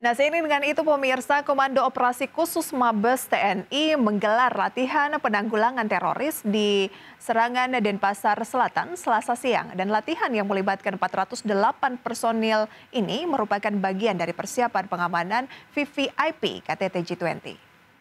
Nah, seiring dengan itu pemirsa, Komando Operasi Khusus Mabes TNI menggelar latihan penanggulangan teroris di serangan Denpasar Selatan Selasa siang. Dan latihan yang melibatkan 408 personil ini merupakan bagian dari persiapan pengamanan VVIP KTT G20.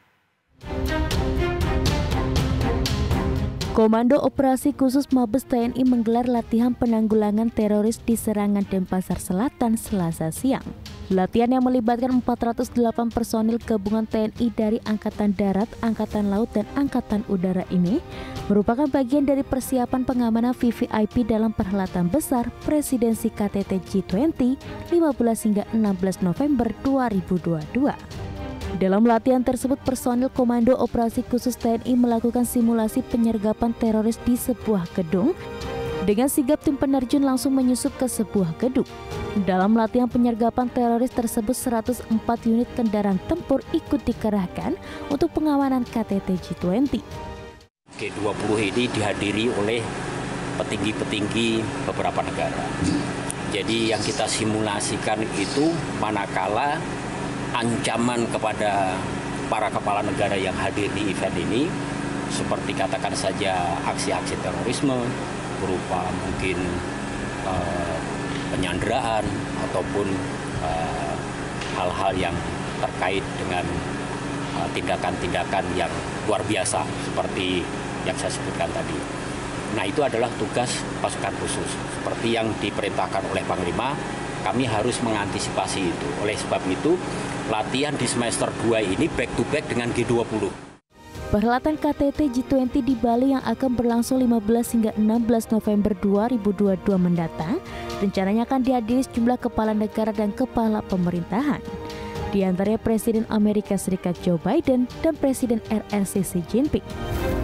Komando Operasi Khusus Mabes TNI menggelar latihan penanggulangan teroris di serangan Denpasar Selatan Selasa siang. Latihan yang melibatkan 408 personil gabungan TNI dari Angkatan Darat, Angkatan Laut, dan Angkatan Udara ini merupakan bagian dari persiapan pengamanan VVIP dalam perhelatan besar Presidensi KTT G20 15 hingga 16 November 2022. Dalam latihan tersebut, personil Komando Operasi Khusus TNI melakukan simulasi penyergapan teroris di sebuah gedung dengan sigap tim penerjun langsung menyusup ke sebuah gedung. Dalam latihan penyergapan teroris tersebut, 104 unit kendaraan tempur ikut dikerahkan untuk pengamanan KTT G20. G20 ini dihadiri oleh petinggi-petinggi beberapa negara. Jadi yang kita simulasikan itu manakala ancaman kepada para kepala negara yang hadir di event ini, seperti katakan saja aksi-aksi terorisme berupa mungkin penyanderaan ataupun hal-hal yang terkait dengan tindakan-tindakan yang luar biasa seperti yang saya sebutkan tadi. Nah, itu adalah tugas pasukan khusus. Seperti yang diperintahkan oleh Panglima, kami harus mengantisipasi itu. Oleh sebab itu, latihan di semester 2 ini back to back dengan G20. Perhelatan KTT G20 di Bali yang akan berlangsung 15 hingga 16 November 2022 mendatang rencananya akan dihadiri sejumlah kepala negara dan kepala pemerintahan. Di antaranya Presiden Amerika Serikat Joe Biden dan Presiden RRC Xi Jinping.